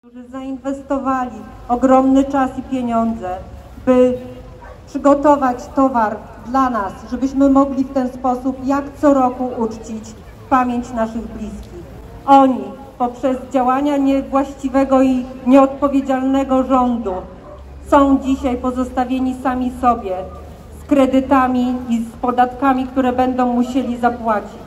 którzy zainwestowali ogromny czas i pieniądze, by przygotować towar dla nas, żebyśmy mogli w ten sposób jak co roku uczcić pamięć naszych bliskich. Oni poprzez działania niewłaściwego i nieodpowiedzialnego rządu są dzisiaj pozostawieni sami sobie z kredytami i z podatkami, które będą musieli zapłacić.